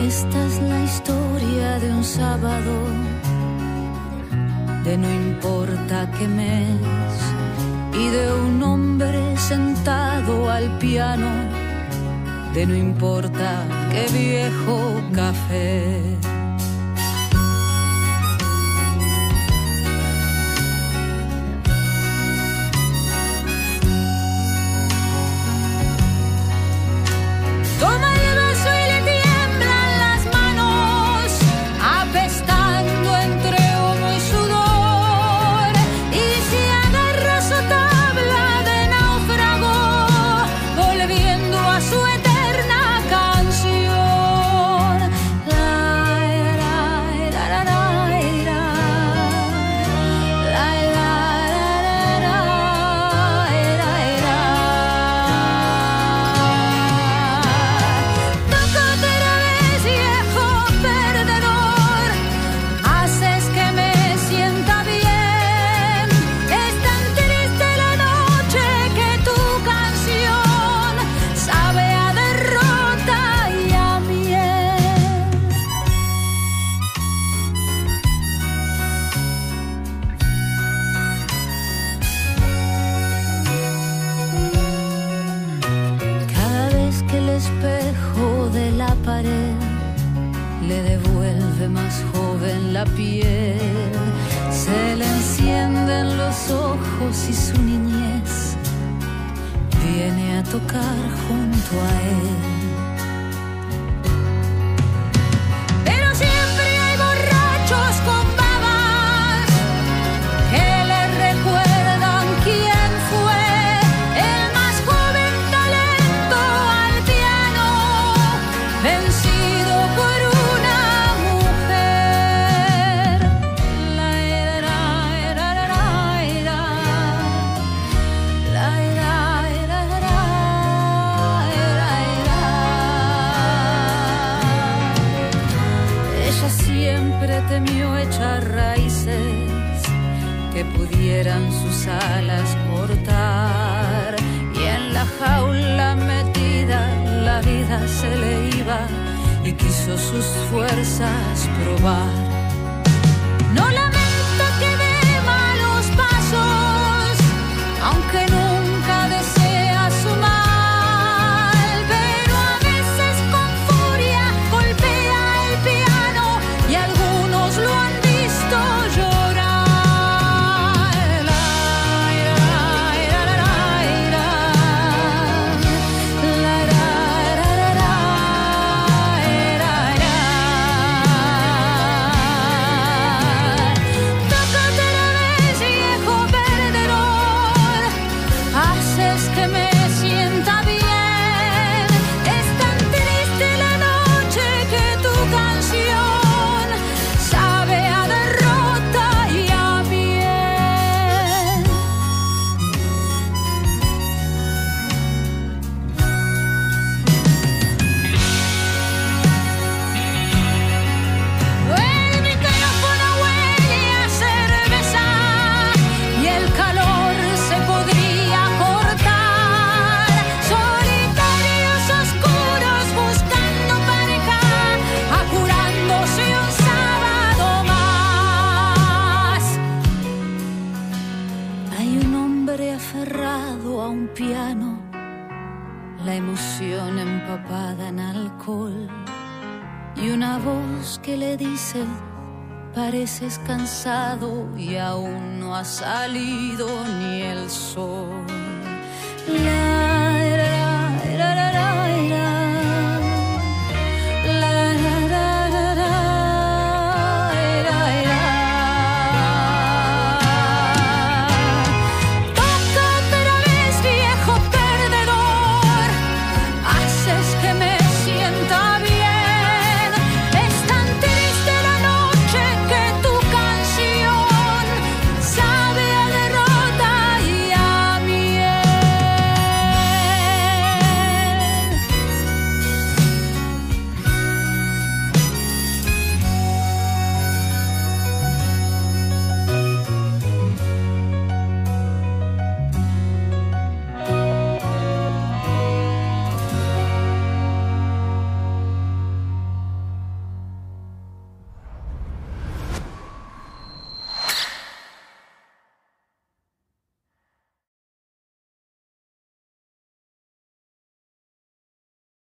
Esta es la historia de un sábado, de no importa qué mes, y de un hombre sentado al piano, de no importa qué viejo café. La piel, se le encienden los ojos y su niñez viene a tocar junto a él. Pero siempre hay borrachos con babas que le recuerdan quién fue el más joven talento al piano, vencido por una temió echar raíces que pudieran sus alas cortar, y en la jaula metida la vida se le iba y quiso sus fuerzas probar. No lamenta que dé malos pasos, aunque nunca desea su mal, pero a veces con furia golpea el piano y algunos lo han visto llorar. Tócate la vez, viejo perdedor, haces que me sienta bien. Es tan triste la noche que tu canción sabe a derrota y a bien. El micrófono huele a cerveza y el calor se podría cortar. Solitarios oscuros buscando pareja, apurándose un sábado más. Hay un hombre aferrado a un piano, la emoción empapada en alcohol, y una voz que le dice: pareces cansado y aún no ha salido ni el sol.